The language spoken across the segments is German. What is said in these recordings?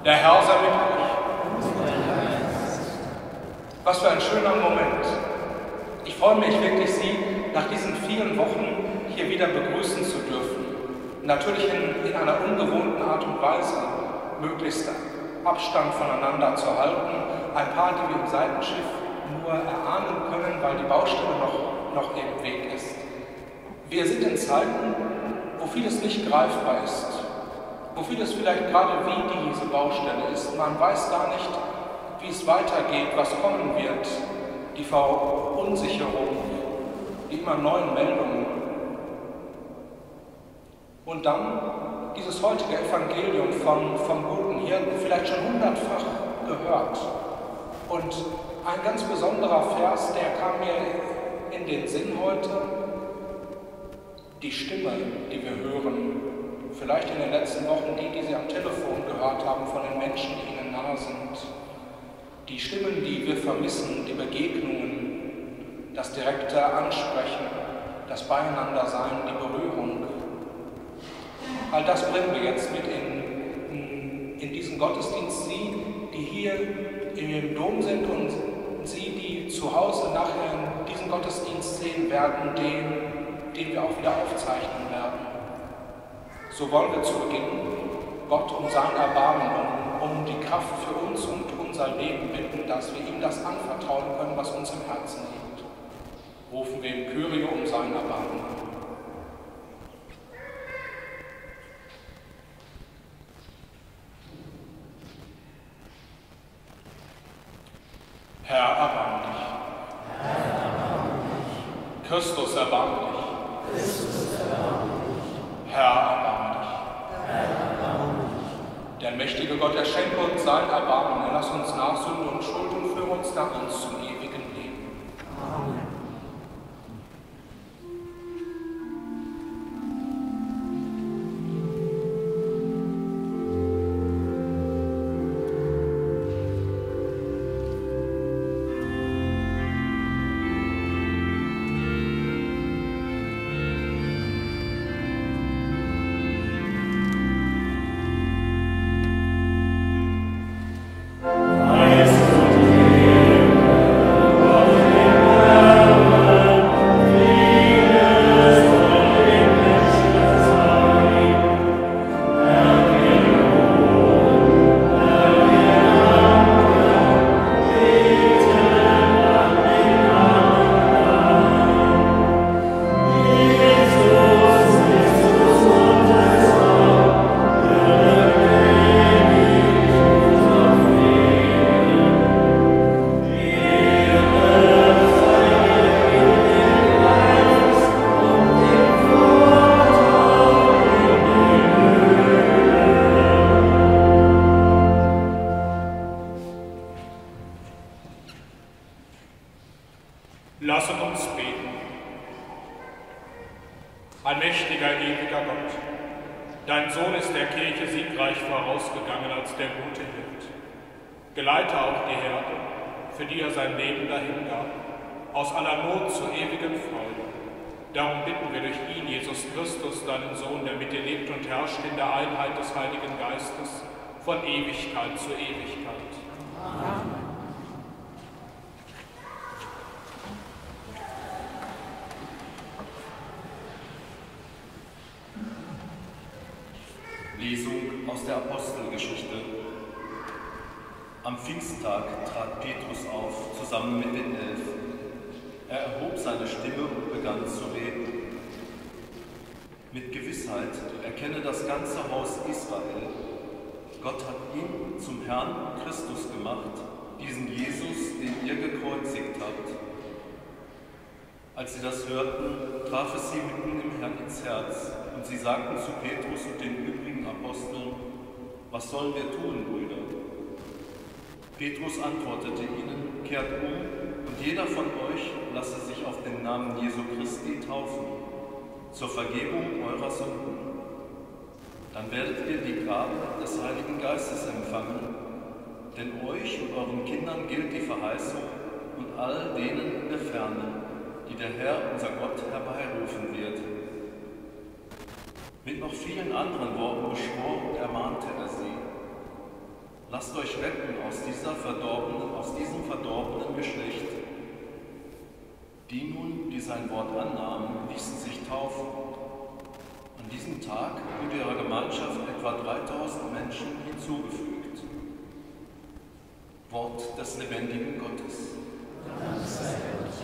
Der Herr sei mit euch. Was für ein schöner Moment. Ich freue mich wirklich, Sie nach diesen vielen Wochen hier wieder begrüßen zu dürfen. Natürlich in einer ungewohnten Art und Weise, möglichst Abstand voneinander zu halten. Ein paar, die wir im Seitenschiff nur erahnen können, weil die Baustelle noch im Weg ist. Wir sind in Zeiten, wo vieles nicht greifbar ist, wo vieles vielleicht gerade wie diese Baustelle ist. Man weiß gar nicht, wie es weitergeht, was kommen wird, die Verunsicherung, die immer neuen Meldungen. Und dann dieses heutige Evangelium vom guten Hirten, vielleicht schon 100-fach gehört. Und ein ganz besonderer Vers, der kam mir in den Sinn heute, die Stimme, die wir hören, vielleicht in den letzten Wochen die Sie am Telefon gehört haben von den Menschen, die Ihnen nahe sind. Die Stimmen, die wir vermissen, die Begegnungen, das direkte Ansprechen, das Beieinandersein, die Berührung. All das bringen wir jetzt mit in diesen Gottesdienst. Sie, die hier im Dom sind und Sie, die zu Hause nachher diesen Gottesdienst sehen werden, den wir auch wieder aufzeichnen werden. So wollen wir zu Beginn Gott um sein Erbarmen, um die Kraft für uns und unser Leben bitten, dass wir ihm das anvertrauen können, was uns im Herzen liegt. Rufen wir im Kyrie um sein Erbarmen. Herr, erbarme dich. Herr, erbarme dich. Christus, erbarme dich. Christus, erbarme dich. Herr, erbarme dich. Herr, erbarme dich. Der mächtige Gott, er schenke uns sein Erbarmen, er lass uns nach Sünde und Schuld und führe uns nach uns zum ewigen Leben. Amen. Lasset uns beten. Ein mächtiger, ewiger Gott, dein Sohn ist der Kirche siegreich vorausgegangen als der gute Hirt. Geleite auch die Herde, für die er sein Leben dahingab, aus aller Not zur ewigen Freude. Darum bitten wir durch ihn, Jesus Christus, deinen Sohn, der mit dir lebt und herrscht in der Einheit des Heiligen Geistes, von Ewigkeit zu Ewigkeit. Amen. Lesung aus der Apostelgeschichte. Am Pfingsttag trat Petrus auf, zusammen mit den 11. Er erhob seine Stimme und begann zu reden. Mit Gewissheit erkenne das ganze Haus Israel, Gott hat ihn zum Herrn und Christus gemacht, diesen Jesus, den ihr gekreuzigt habt. Als sie das hörten, traf es sie mitten im Herrn ins Herz, und sie sagten zu Petrus und den übrigen Aposteln: Was sollen wir tun, Brüder? Petrus antwortete ihnen: Kehrt um, und jeder von euch lasse sich auf den Namen Jesu Christi taufen, zur Vergebung eurer Sünden. Dann werdet ihr die Gabe des Heiligen Geistes empfangen, denn euch und euren Kindern gilt die Verheißung und all denen in der Ferne, die der Herr, unser Gott, herbeirufen wird. Mit noch vielen anderen Worten beschwor und ermahnte er sie. Lasst euch retten aus diesem verdorbenen Geschlecht. Die nun, die sein Wort annahmen, ließen sich taufen. An diesem Tag wurde ihrer Gemeinschaft etwa 3000 Menschen hinzugefügt. Wort des lebendigen Gottes. Dank sei Gott.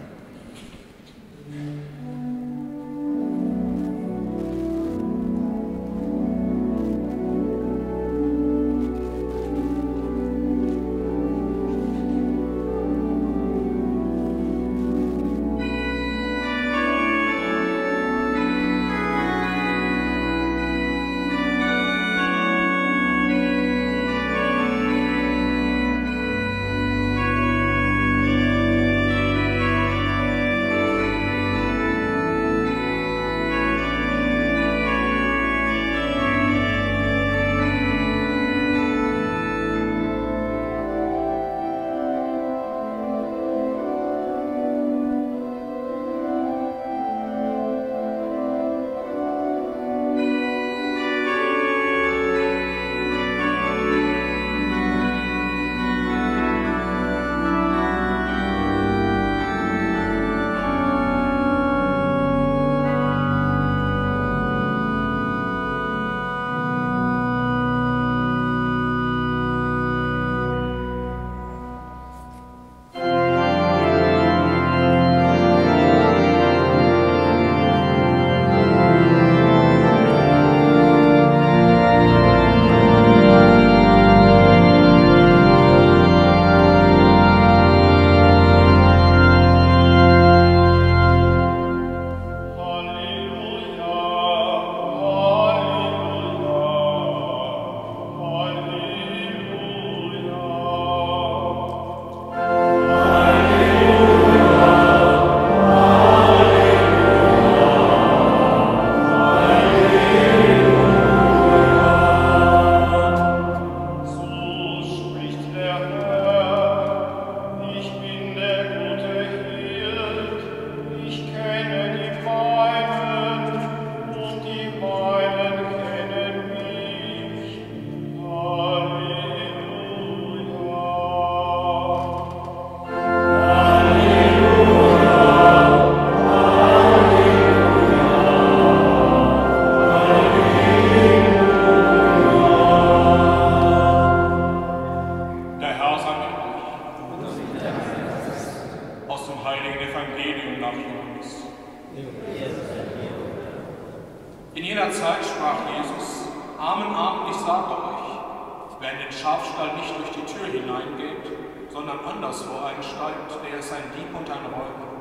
In jener Zeit sprach Jesus: Amen, Amen, ich sage euch, wer in den Schafstall nicht durch die Tür hineingeht, sondern anderswo einsteigt, der ist ein Dieb und ein Räuber.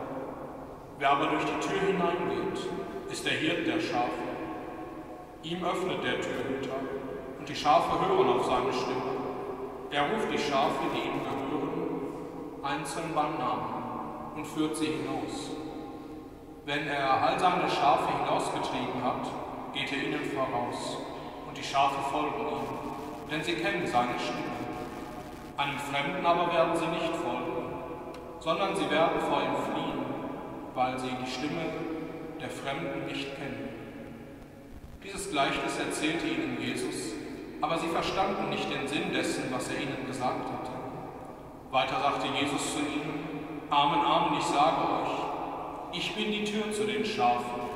Wer aber durch die Tür hineingeht, ist der Hirt der Schafe. Ihm öffnet der Türhüter, und die Schafe hören auf seine Stimme. Er ruft die Schafe, die ihm gehören, einzeln beim Namen und führt sie hinaus. Wenn er all seine Schafe hinausgetrieben hat, geht er ihnen voraus, und die Schafe folgen ihm, denn sie kennen seine Stimme. Einem Fremden aber werden sie nicht folgen, sondern sie werden vor ihm fliehen, weil sie die Stimme der Fremden nicht kennen. Dieses Gleichnis erzählte ihnen Jesus, aber sie verstanden nicht den Sinn dessen, was er ihnen gesagt hatte. Weiter sagte Jesus zu ihnen: Amen, Amen, ich sage euch, ich bin die Tür zu den Schafen.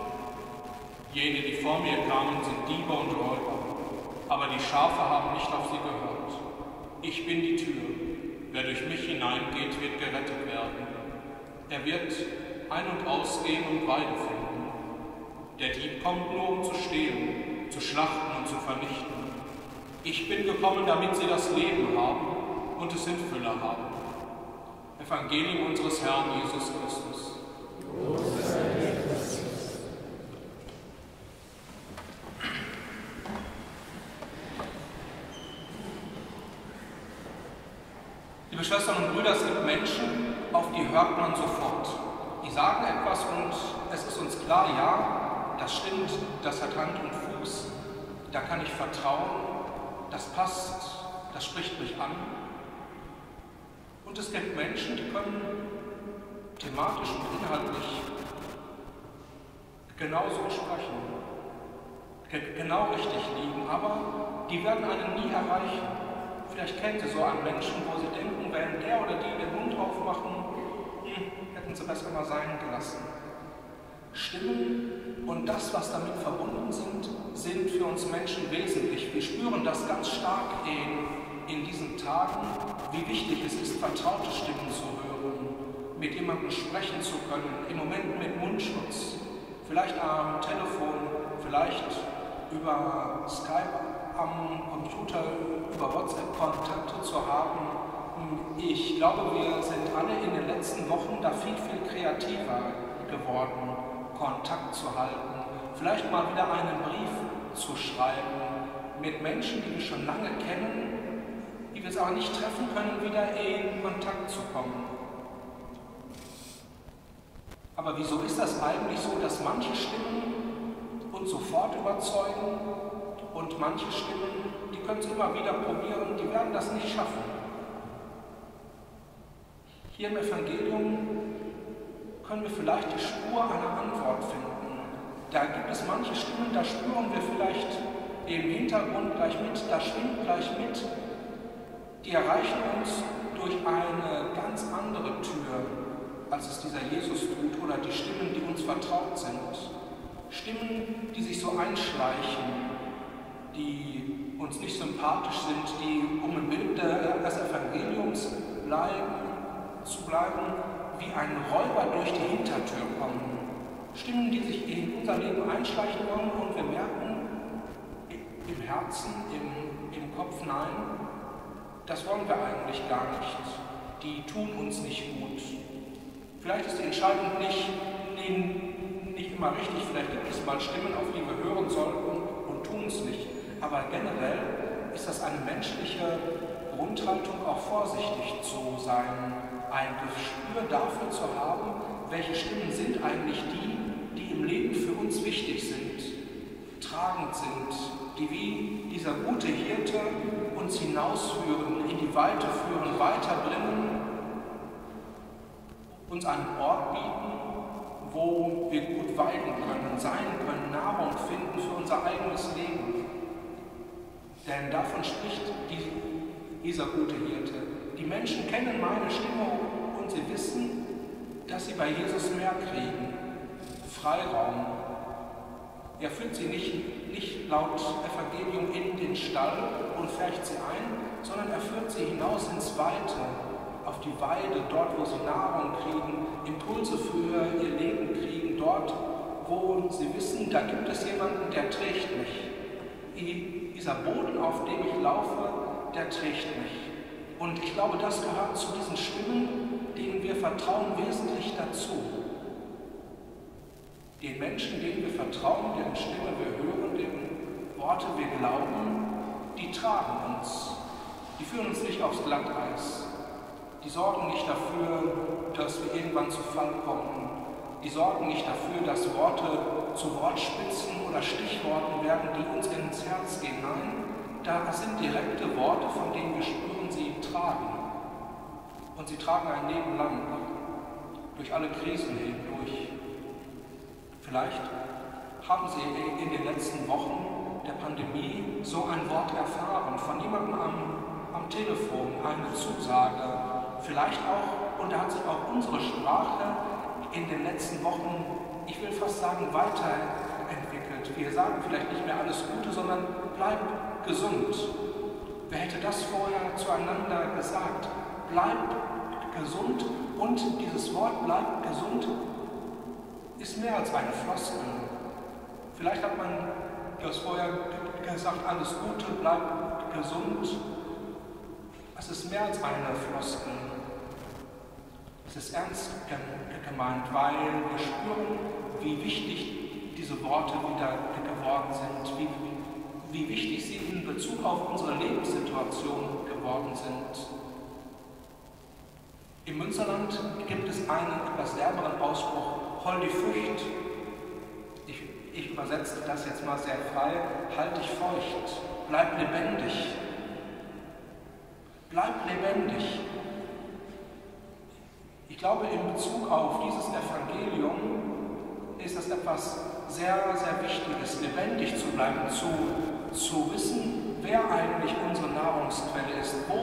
Jene, die vor mir kamen, sind Diebe und Räuber, aber die Schafe haben nicht auf sie gehört. Ich bin die Tür. Wer durch mich hineingeht, wird gerettet werden. Er wird ein- und ausgehen und Weide finden. Der Dieb kommt nur, um zu stehlen, zu schlachten und zu vernichten. Ich bin gekommen, damit sie das Leben haben und es in Fülle haben. Evangelium unseres Herrn Jesus Christus. Liebe Schwestern und Brüder, es gibt Menschen, auf die hört man sofort. Die sagen etwas und es ist uns klar, ja, das stimmt, das hat Hand und Fuß, da kann ich vertrauen, das passt, das spricht mich an. Und es gibt Menschen, die können thematisch und inhaltlich genauso sprechen, genau richtig liegen, aber die werden einen nie erreichen. Vielleicht kennt ihr so einen Menschen, wo sie denken, wenn der oder die den Mund aufmachen, hätten sie besser mal sein gelassen. Stimmen und das, was damit verbunden sind für uns Menschen wesentlich. Wir spüren das ganz stark in diesen Tagen, wie wichtig es ist, vertraute Stimmen zu hören, mit jemandem sprechen zu können, im Moment mit Mundschutz, vielleicht am Telefon, vielleicht über Skype am Computer, über WhatsApp Kontakte zu haben. Ich glaube, wir sind alle in den letzten Wochen da viel, viel kreativer geworden, Kontakt zu halten, vielleicht mal wieder einen Brief zu schreiben mit Menschen, die wir schon lange kennen, die wir es aber nicht treffen können, wieder in Kontakt zu kommen. Aber wieso ist das eigentlich so, dass manche Stimmen uns sofort überzeugen und manche Stimmen, die können es immer wieder probieren, die werden das nicht schaffen? Hier im Evangelium können wir vielleicht die Spur einer Antwort finden. Da gibt es manche Stimmen, da spüren wir vielleicht im Hintergrund gleich mit, da schwingt gleich mit. Die erreichen uns durch eine ganz andere Tür, als es dieser Jesus tut, oder die Stimmen, die uns vertraut sind. Stimmen, die sich so einschleichen, die uns nicht sympathisch sind, die, um im Bild des Evangeliums zu bleiben, wie ein Räuber durch die Hintertür kommen. Stimmen, die sich in unser Leben einschleichen wollen und wir merken im Herzen, im Kopf, nein, das wollen wir eigentlich gar nicht. Die tun uns nicht gut. Vielleicht ist die Entscheidung nicht immer richtig, vielleicht gibt es mal Stimmen, auf die wir hören sollten und tun es nicht. Aber generell ist das eine menschliche Grundhaltung, auch vorsichtig zu sein, ein Gespür dafür zu haben, welche Stimmen sind eigentlich die im Leben für uns wichtig sind, tragend sind, die wie dieser gute Hirte uns hinausführen, in die Weite führen, weiterbringen, uns einen Ort bieten, wo wir gut weiden können, sein können, Nahrung finden für unser eigenes Leben. Denn davon spricht dieser gute Hirte. Die Menschen kennen meine Stimme und sie wissen, dass sie bei Jesus mehr kriegen. Freiraum. Er führt sie nicht laut Evangelium in den Stall und färcht sie ein, sondern er führt sie hinaus ins Weite, auf die Weide, dort, wo sie Nahrung kriegen, Impulse für ihr Leben kriegen, dort, wo sie wissen, da gibt es jemanden, der trägt mich. Dieser Boden, auf dem ich laufe, der trägt mich. Und ich glaube, das gehört zu diesen Stimmen, denen wir vertrauen, wesentlich dazu. Den Menschen, denen wir vertrauen, deren Stimme wir hören, deren Worte wir glauben, die tragen uns. Die führen uns nicht aufs Glatteis. Die sorgen nicht dafür, dass wir irgendwann zu Fall kommen. Die sorgen nicht dafür, dass Worte zu Wortspitzen oder Stichworten werden, die uns ins Herz gehen. Nein, da sind direkte Worte, von denen wir spüren, sie tragen. Und sie tragen ein Leben lang, durch alle Krisen hindurch. Vielleicht haben Sie in den letzten Wochen der Pandemie so ein Wort erfahren, von jemandem am Telefon, eine Zusage. Vielleicht auch, und da hat sich auch unsere Sprache in den letzten Wochen, ich will fast sagen, weiterentwickelt. Wir sagen vielleicht nicht mehr alles Gute, sondern bleib gesund. Wer hätte das vorher zueinander gesagt? Bleib gesund, und dieses Wort bleib gesund ist mehr als eine Floskel. Vielleicht hat man das vorher gesagt, alles Gute, bleib gesund. Es ist mehr als eine Floskel. Es ist ernst gemeint, weil wir spüren, wie wichtig diese Worte wieder geworden sind, wie wichtig sie in Bezug auf unsere Lebenssituation geworden sind. Im Münsterland gibt es einen etwas derberen Ausspruch, Hol die Furcht. Ich übersetze das jetzt mal sehr frei, halt dich feucht, bleib lebendig. Bleib lebendig. Ich glaube, in Bezug auf dieses Evangelium ist das etwas sehr, sehr Wichtiges, lebendig zu bleiben, zu wissen, wer eigentlich unsere Nahrungsquelle ist, wo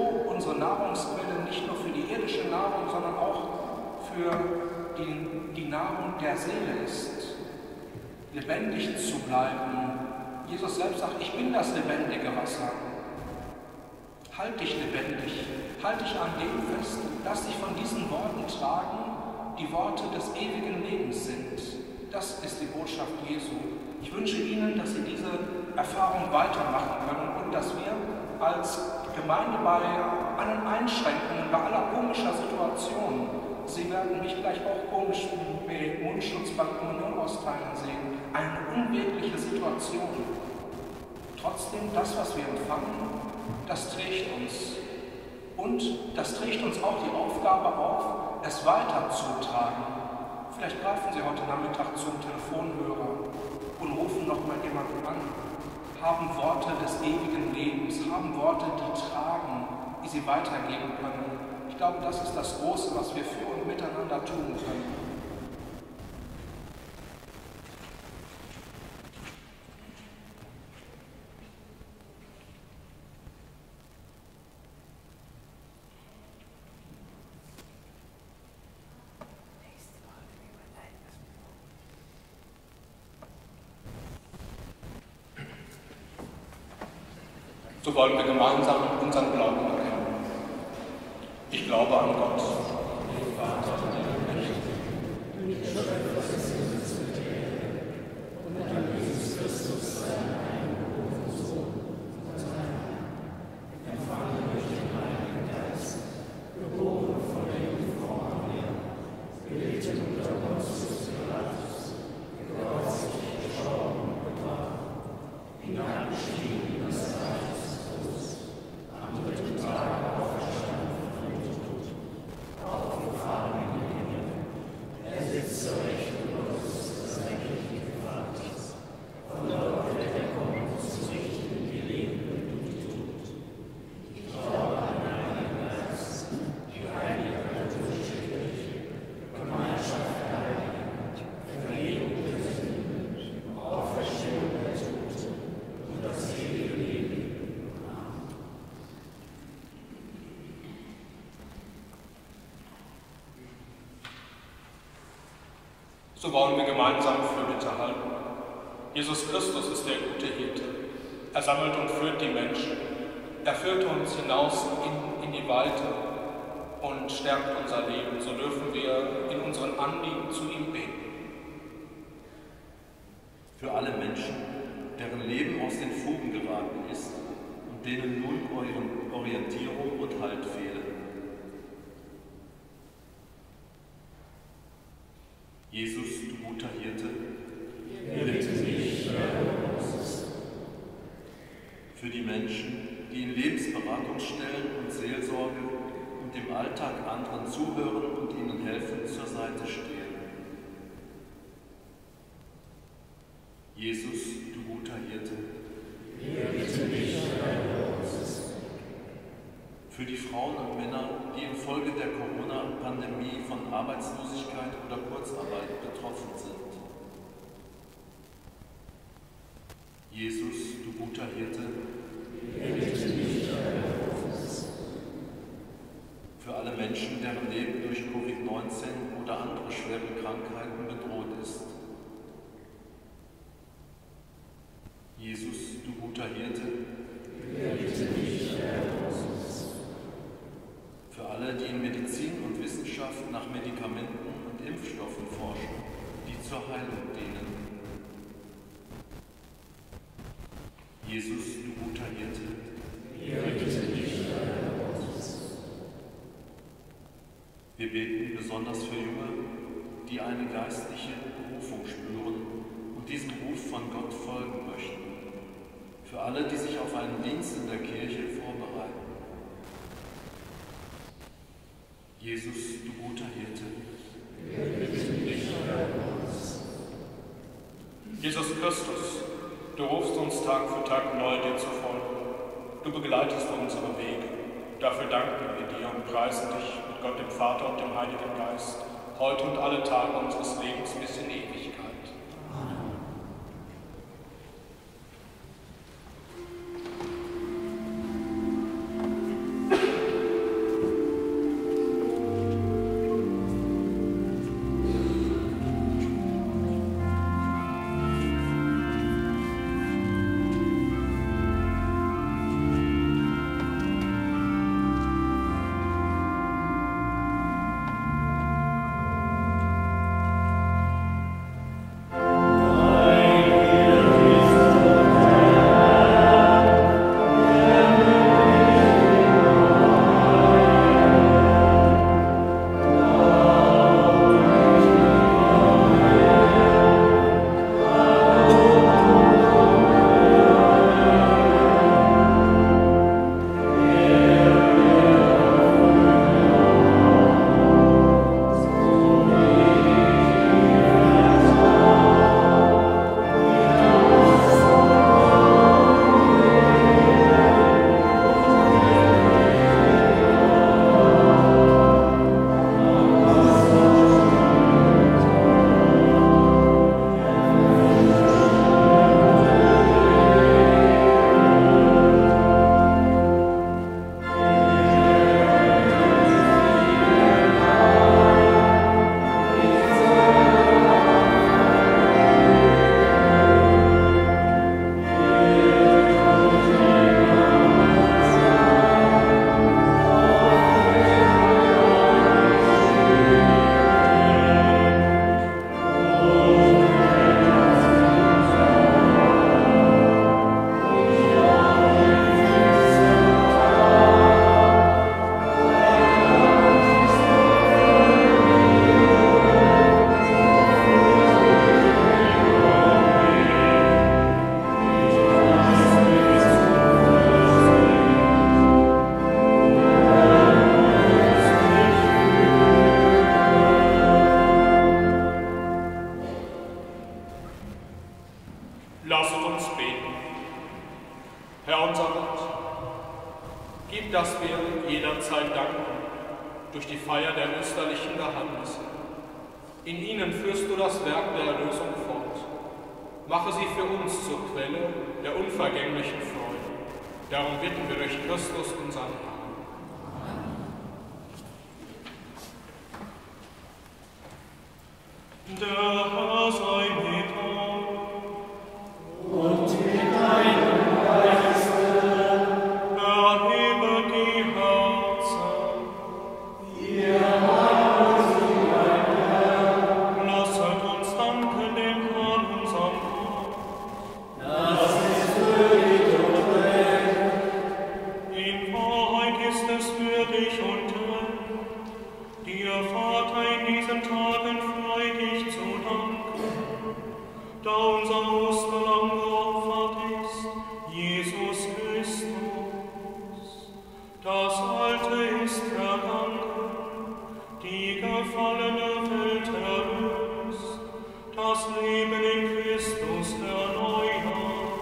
unsere Nahrungsquelle nicht nur für die irdische Nahrung, sondern auch für die Nahrung der Seele ist. Lebendig zu bleiben. Jesus selbst sagt, ich bin das lebendige Wasser. Halt dich lebendig, halt dich an dem fest, lass dich von diesen Worten tragen, die Worte des ewigen Lebens sind. Das ist die Botschaft Jesu. Ich wünsche Ihnen, dass Sie diese Erfahrung weitermachen können und dass wir als Gemeinde bei allen Einschränkungen, bei aller komischer Situation, Sie werden mich gleich auch komisch mit Mundschutz beim Kommunion austeilen sehen, eine unwirkliche Situation. Trotzdem, das, was wir empfangen, das trägt uns. Und das trägt uns auch die Aufgabe auf, es weiterzutragen. Vielleicht greifen Sie heute Nachmittag zum Telefonhörer und rufen nochmal jemanden an. Haben Worte des ewigen Lebens, haben Worte, die tragen, die Sie weitergeben können. Ich glaube, das ist das Große, was wir für und miteinander tun können. So wollen wir gemeinsam unseren Glauben erkennen. Ich glaube an Gott. So wollen wir gemeinsam Fürbitte halten. Jesus Christus ist der gute Hirte. Er sammelt und führt die Menschen. Er führt uns hinaus in die Weite und stärkt unser Leben. So dürfen wir in unseren Anliegen zu ihm beten. Für alle Menschen, deren Leben aus den Fugen geraten ist und denen nun Orientierung und Halt fehlen. Jesus, du guter Hirte, bitte mich, für die Menschen, die in Lebensberatungsstellen und Seelsorge und im Alltag anderen zuhören und ihnen helfen, zur Seite stehen. Jesus, du guter Hirte, bitte mich, für die Frauen und Männer, die infolge der Corona-Pandemie von Arbeitslosigkeit oder Kurzarbeit betroffen sind. Jesus, du guter Hirte, bitte mich, für alle Menschen, deren Leben durch Covid-19 oder andere schwere Krankheiten bedroht ist. Jesus, du guter Hirte, bitte mich, für alle, die in Medizin und Wissenschaft nach Medikamenten und Impfstoffen forschen, die zur Heilung dienen. Jesus, du guter Hirte, bitte mich, wir beten besonders für Junge, die eine geistliche Berufung spüren und diesem Ruf von Gott folgen möchten. Für alle, die sich auf einen Dienst in der Kirche vorbereiten. Jesus, du guter Hirte, Jesus Christus, du rufst uns Tag für Tag neu, dir zu folgen. Du begleitest unsere Wege. Dafür danken wir dir und preisen dich mit Gott, dem Vater und dem Heiligen Geist, heute und alle Tage unseres Lebens bis in Ewigkeit. jederzeit danken, durch die Feier der österlichen Geheimnisse. In ihnen führst du das Werk der Erlösung fort. Mache sie für uns zur Quelle der unvergänglichen Freude. Darum bitten wir durch Christus, unseren Herrn. Der Herr sei mit euch. Und mit deinem Geiste. Erhebe die Herzen. Wir haben sie, mein Herr. Lasset uns danken dem Herrn, unserem Gott. Das ist würdig und recht. In Wahrheit ist es würdig und recht, dir, Vater, in diesen Tagen freudig zu danken, da unser Osterlamm geopfert ist, Jesus Christus. Das Alte ist vergangen, die gefallene Welt erlöst, das Leben in Christus erneuert.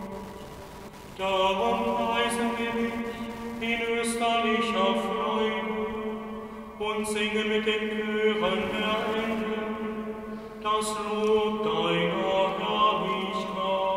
Darum preisen wir dich in österlicher Freude und singen mit den Chören der Engel das Lob deiner Herrlichkeit.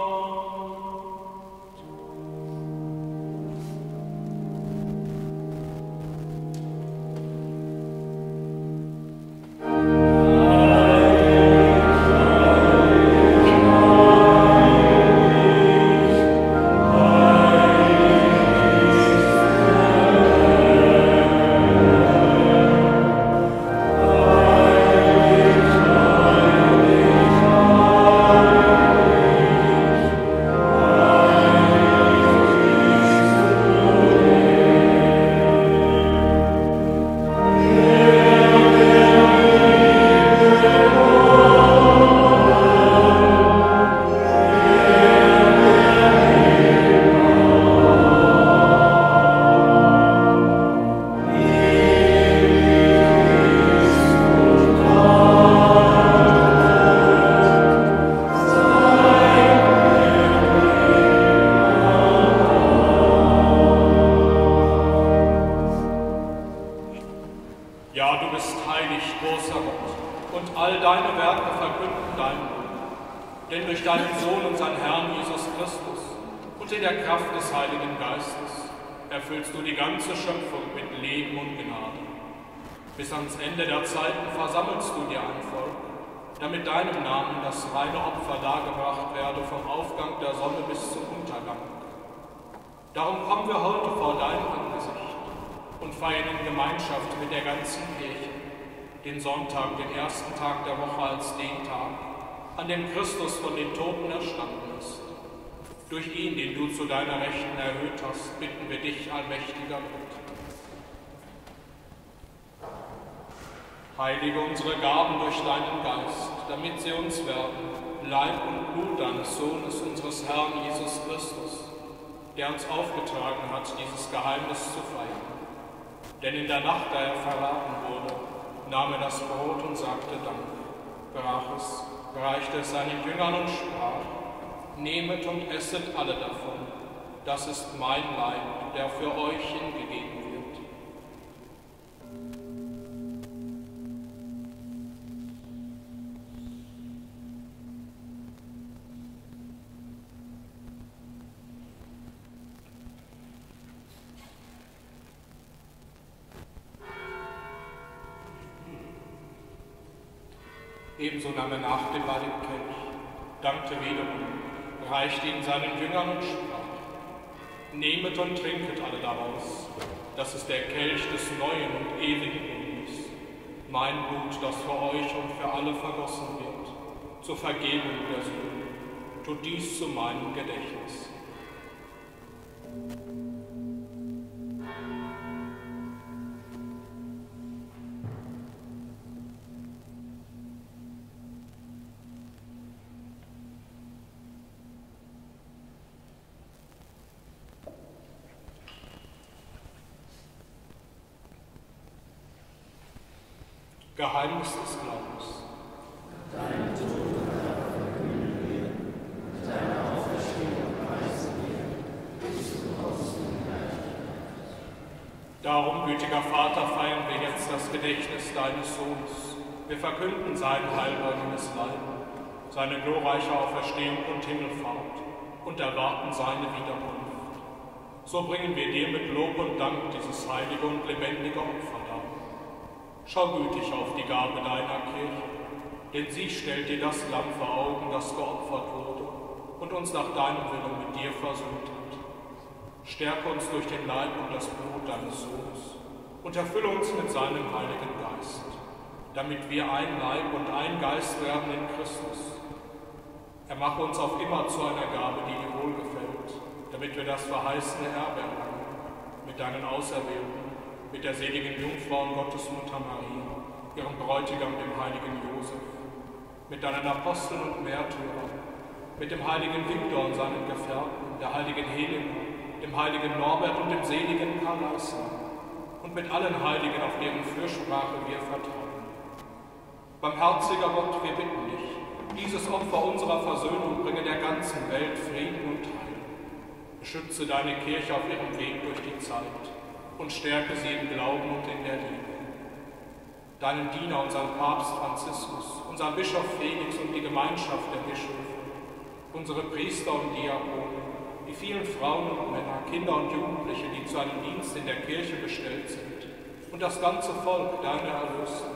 Bis ans Ende der Zeiten versammelst du dir ein Volk, damit deinem Namen das reine Opfer dargebracht werde vom Aufgang der Sonne bis zum Untergang. Darum kommen wir heute vor dein Angesicht und feiern in Gemeinschaft mit der ganzen Kirche den Sonntag, den ersten Tag der Woche als den Tag, an dem Christus von den Toten erstanden ist. Durch ihn, den du zu deiner Rechten erhöht hast, bitten wir dich, allmächtiger Gott. Heilige unsere Gaben durch deinen Geist, damit sie uns werden, Leib und Blut deines Sohnes, unseres Herrn Jesus Christus, der uns aufgetragen hat, dieses Geheimnis zu feiern. Denn in der Nacht, da er verraten wurde, nahm er das Brot und sagte Dank, brach es, reichte es seinen Jüngern und sprach: Nehmet und esset alle davon, das ist mein Leib, der für euch hingegeben wird. Ebenso nahm er nach dem Heiligen Kelch, dankte wiederum, reichte ihn seinen Jüngern und sprach: Nehmet und trinket alle daraus, das ist der Kelch des neuen und ewigen Bundes, mein Blut, das für euch und für alle vergossen wird, zur Vergebung der Sünden. Tut dies zu meinem Gedächtnis. Geheimnis des Glaubens. Deinen Tod verkünden wir, deine Auferstehung preisen wir, bis du kommst in Herrlichkeit. Darum Darum, gütiger Vater, feiern wir jetzt das Gedächtnis deines Sohnes. Wir verkünden sein heilbringendes Leiden, seine glorreiche Auferstehung und Himmelfahrt und erwarten seine Wiederkunft. So bringen wir dir mit Lob und Dank dieses heilige und lebendige Opfer dar. Schau gütig auf die Gabe deiner Kirche, denn sie stellt dir das Lamm vor Augen, das geopfert wurde und uns nach deinem Willen mit dir versöhnt hat. Stärke uns durch den Leib und das Blut deines Sohnes und erfülle uns mit seinem Heiligen Geist, damit wir ein Leib und ein Geist werden in Christus. Er mache uns auf immer zu einer Gabe, die dir wohlgefällt, damit wir das verheißene Erbe erlangen, mit deinen Auserwählten, mit der seligen Jungfrau und Gottesmutter Maria, ihrem Bräutigam, dem heiligen Josef, mit deinen Aposteln und Märtyrern, mit dem heiligen Viktor und seinen Gefährten, der heiligen Helena, dem heiligen Norbert und dem seligen Karl-Eisner und mit allen Heiligen, auf deren Fürsprache wir vertrauen. Barmherziger Gott, wir bitten dich, dieses Opfer unserer Versöhnung bringe der ganzen Welt Frieden und Heil. Beschütze deine Kirche auf ihrem Weg durch die Zeit und stärke sie im Glauben und in der Liebe. Deinen Diener, unseren Papst Franziskus, unseren Bischof Felix und die Gemeinschaft der Bischöfe, unsere Priester und Diakonen, die vielen Frauen und Männer, Kinder und Jugendliche, die zu einem Dienst in der Kirche bestellt sind, und das ganze Volk deiner Erlösten.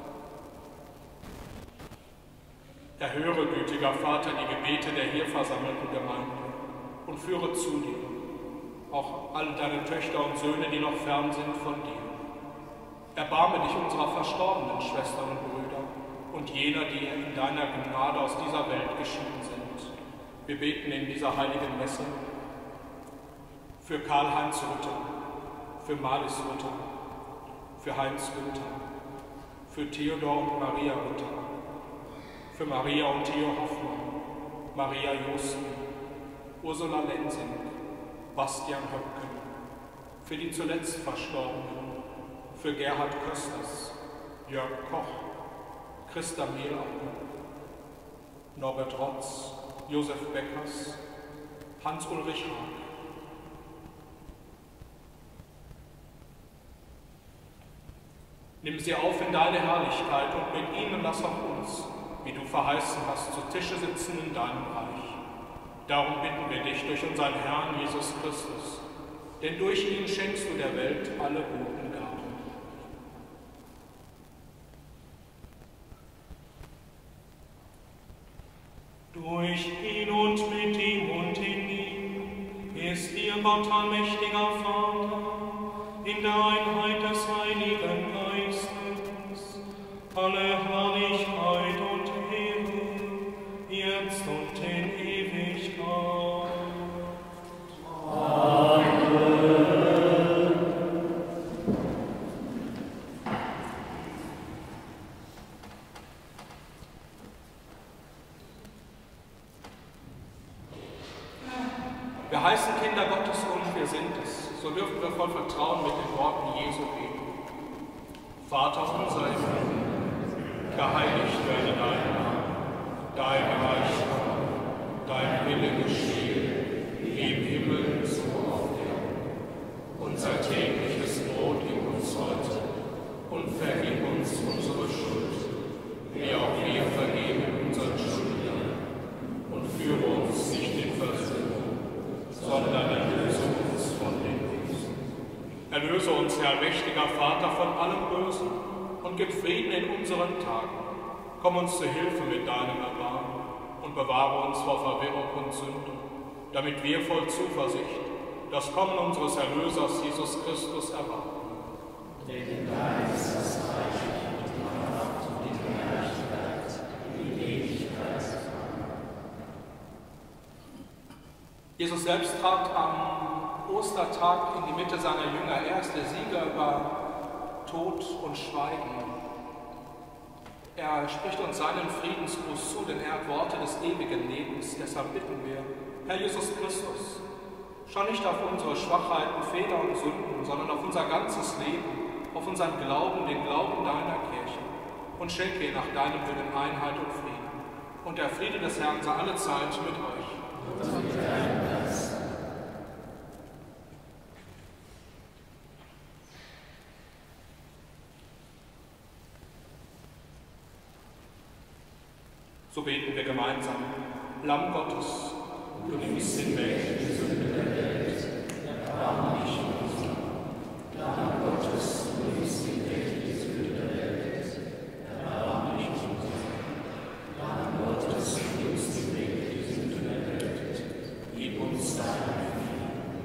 Erhöre, gütiger Vater, die Gebete der hier versammelten Gemeinde und führe zu dir auch alle deine Töchter und Söhne, die noch fern sind von dir. Erbarme dich unserer verstorbenen Schwestern und Brüder und jener, die in deiner Gnade aus dieser Welt geschieden sind. Wir beten in dieser heiligen Messe für Karl-Heinz Rutter, für Marlis Rutter, für Heinz Günther, für Theodor und Maria Rutter, für Maria und Theo Hoffmann, Maria Josten, Ursula Lensing, Bastian Höpken, für die zuletzt Verstorbenen, für Gerhard Kösters, Jörg Koch, Christa Mehlacker, Norbert Rotz, Josef Beckers, Hans-Ulrich Haag. Nimm sie auf in deine Herrlichkeit und mit ihnen lass auch uns, wie du verheißen hast, zu Tische sitzen in deinem Reich. Darum bitten wir dich durch unseren Herrn Jesus Christus, denn durch ihn schenkst du der Welt alle guten Gaben. Durch ihn und mit ihm und in ihm ist dir Gott allmächtiger Vater, in der Einheit des Heiligen Geistes, alle Herrlichkeit und Ehre, jetzt und in Ewigkeit. Wir heißen Kinder Gottes und wir sind es. So dürfen wir voll Vertrauen mit den Worten Jesu beten. Vater unser im Himmel, geheiligt werde dein Name, dein Reich komme, dein Wille geschehe, wie im Himmel so auf Erden. Unser tägliches Brot gib uns heute und vergib uns unsere Schuld, wie auch wir vergeben unseren Schuldigern. Und führe uns nicht in Versuchung, sondern erlöse uns von dem Bösen. Erlöse uns, Herr mächtiger Vater, von allem Bösen und gib Frieden in unseren Tagen. Komm uns zu Hilfe mit deinem Erbarmen und bewahre uns vor Verwirrung und Sünde, damit wir voll Zuversicht das Kommen unseres Erlösers Jesus Christus erwarten. Denn dein ist das Reich und die Macht und die Herrlichkeit in Ewigkeit. Jesus selbst trat am Ostertag in die Mitte seiner Jünger. Er ist der Sieger über Tod und Schweigen. Er spricht uns seinen Friedensgruß zu, denn er hat Worte des ewigen Lebens. Deshalb bitten wir, Herr Jesus Christus, schau nicht auf unsere Schwachheiten, Fehler und Sünden, sondern auf unser ganzes Leben, auf unseren Glauben, den Glauben deiner Kirche, und schenke ihr nach deinem Willen Einheit und Frieden. Und der Friede des Herrn sei alle Zeit mit euch. Und mit deinem Geist. So beten wir gemeinsam. Lamm Gottes, du nimmst hinweg die Sünde der Welt. Erbarme dich unser. Lamm Gottes, du nimmst hinweg die Sünde der Welt. Erbarme dich unser. Lamm Gottes, du nimmst hinweg die Sünde der Welt. Gib uns deinen Frieden.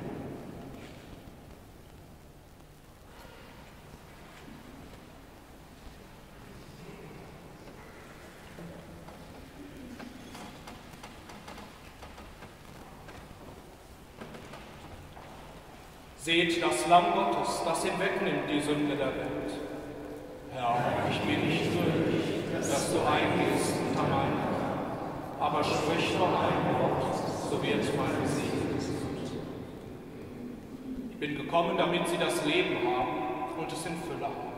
Seht das Lamm Gottes, das hinwegnimmt die Sünde der Welt. Herr, ich bin nicht würdig, dass du eingehst unter mein Dach, aber sprich nur ein Wort, so wird mein Segen gesund. Ich bin gekommen, damit sie das Leben haben und es in Fülle haben.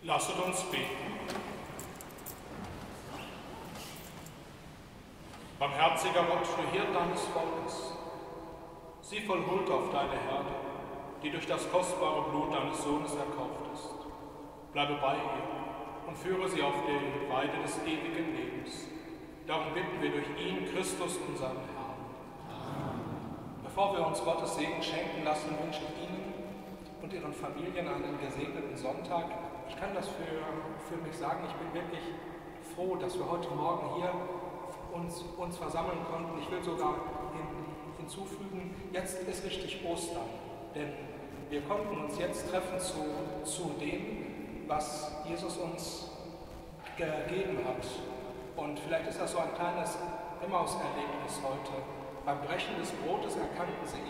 Lasset uns beten. Barmherziger Gott, du Hirt deines Volkes, sieh voll Huld auf deine Herde, die durch das kostbare Blut deines Sohnes erkauft ist. Bleibe bei ihr und führe sie auf die Weide des ewigen Lebens. Darum bitten wir durch ihn, Christus, unseren Herrn. Amen. Bevor wir uns Gottes Segen schenken lassen, wünsche ich Ihnen und Ihren Familien einen gesegneten Sonntag. Ich kann das für mich sagen, ich bin wirklich froh, dass wir heute Morgen hier uns versammeln konnten. Ich will sogar hinzufügen, jetzt ist richtig Ostern, denn wir konnten uns jetzt treffen zu dem, was Jesus uns gegeben hat. Und vielleicht ist das so ein kleines Emmaus-Erlebnis heute. Beim Brechen des Brotes erkannten sie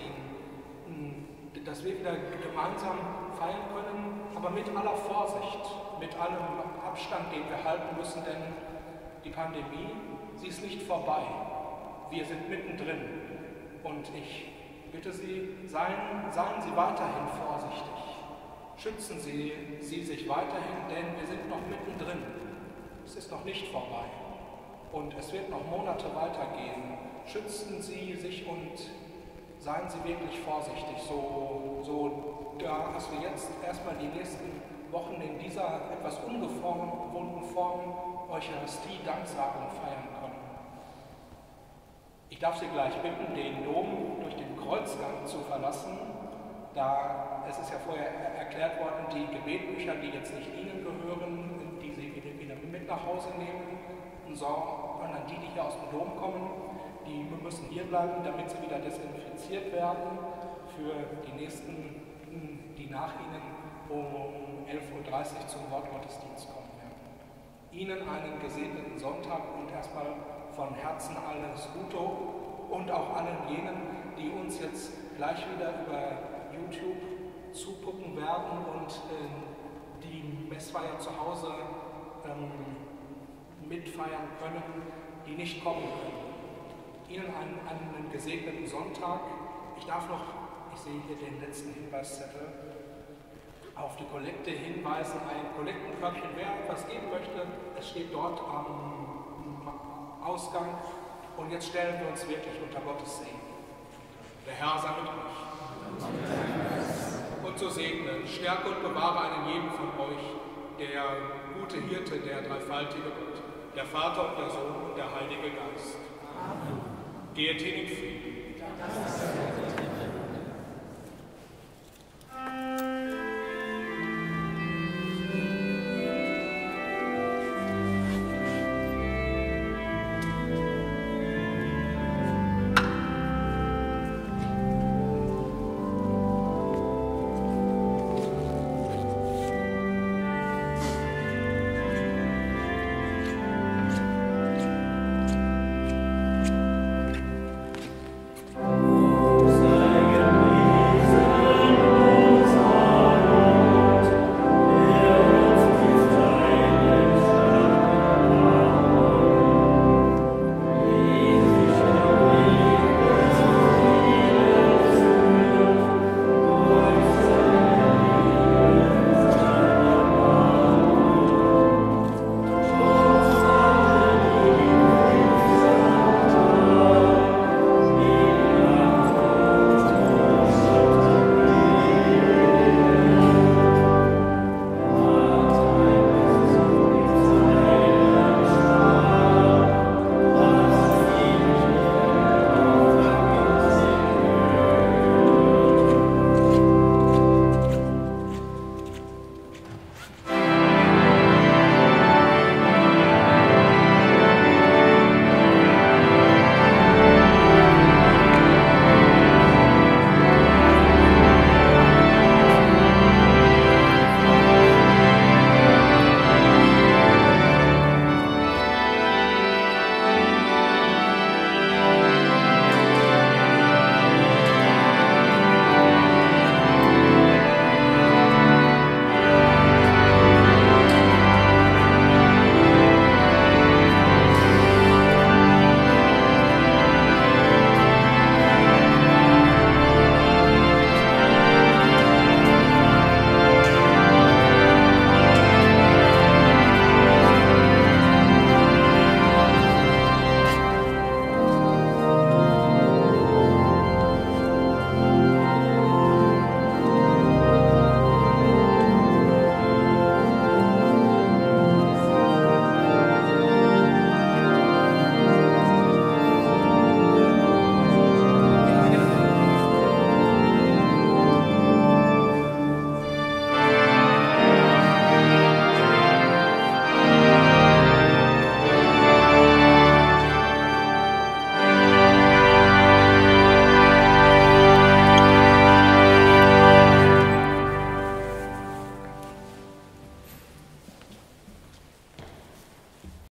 ihn, dass wir wieder gemeinsam feiern können, aber mit aller Vorsicht, mit allem Abstand, den wir halten müssen, denn die Pandemie, sie ist nicht vorbei. Wir sind mittendrin. Und ich bitte Sie, seien Sie weiterhin vorsichtig. Schützen Sie sich weiterhin, denn wir sind noch mittendrin. Es ist noch nicht vorbei. Und es wird noch Monate weitergehen. Schützen Sie sich und seien Sie wirklich vorsichtig, dass wir jetzt erstmal die nächsten Wochen in dieser etwas ungewohnten Form Eucharistie-Danksagung feiern können. Ich darf Sie gleich bitten, den Dom durch den Kreuzgang zu verlassen. Es ist ja vorher erklärt worden, die Gebetbücher, die jetzt nicht Ihnen gehören, die Sie wieder mit nach Hause nehmen, sondern die hier aus dem Dom kommen, die müssen hier bleiben, damit sie wieder desinfiziert werden für die nach Ihnen um 11:30 Uhr zum Wortgottesdienst kommen werden. Ihnen einen gesegneten Sonntag und erstmal von Herzen alles Gute und auch allen jenen, die uns jetzt gleich wieder über YouTube zugucken werden und die Messfeier zu Hause mitfeiern können, die nicht kommen können. Ihnen einen gesegneten Sonntag. Ich sehe hier den letzten Hinweiszettel, auf die Kollekte hinweisen, ein Kollektenkörbchen, wer etwas geben möchte, es steht dort am Ausgang. Und jetzt stellen wir uns wirklich unter Gottes Segen. Der Herr sei mit euch. Und so segne, stärke und bewahre einen jeden von euch, der gute Hirte, der dreifaltige Gott, der Vater und der Sohn und der Heilige Geist. Amen. Geht hin in Frieden.